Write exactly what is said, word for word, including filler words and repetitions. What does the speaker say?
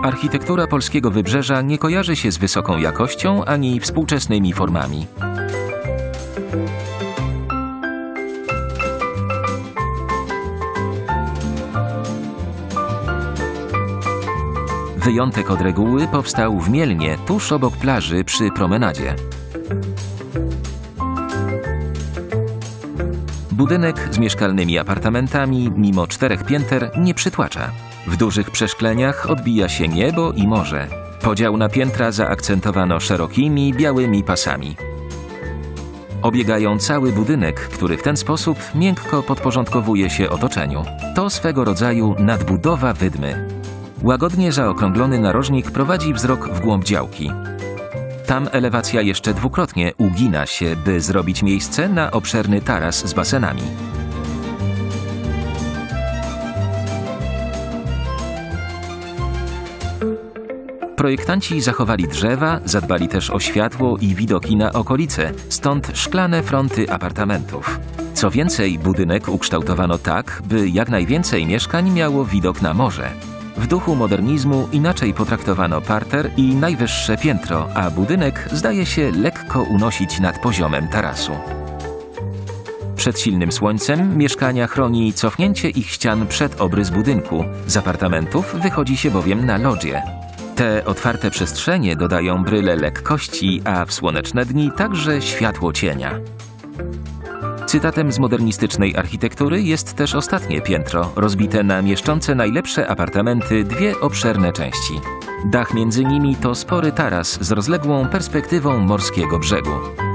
Architektura polskiego wybrzeża nie kojarzy się z wysoką jakością ani współczesnymi formami. Wyjątek od reguły powstał w Mielnie, tuż obok plaży przy promenadzie. Budynek z mieszkalnymi apartamentami, mimo czterech pięter, nie przytłacza. W dużych przeszkleniach odbija się niebo i morze. Podział na piętra zaakcentowano szerokimi, białymi pasami. Obiegają cały budynek, który w ten sposób miękko podporządkowuje się otoczeniu. To swego rodzaju nadbudowa wydmy. Łagodnie zaokrąglony narożnik prowadzi wzrok w głąb działki. Tam elewacja jeszcze dwukrotnie ugina się, by zrobić miejsce na obszerny taras z basenami. Projektanci zachowali drzewa, zadbali też o światło i widoki na okolice, stąd szklane fronty apartamentów. Co więcej, budynek ukształtowano tak, by jak najwięcej mieszkań miało widok na morze. W duchu modernizmu inaczej potraktowano parter i najwyższe piętro, a budynek zdaje się lekko unosić nad poziomem tarasu. Przed silnym słońcem mieszkania chroni cofnięcie ich ścian przed obrys budynku. Z apartamentów wychodzi się bowiem na lodżie. Te otwarte przestrzenie dodają bryle lekkości, a w słoneczne dni także światło cienia. Cytatem z modernistycznej architektury jest też ostatnie piętro, rozbite na mieszczące najlepsze apartamenty dwie obszerne części. Dach między nimi to spory taras z rozległą perspektywą morskiego brzegu.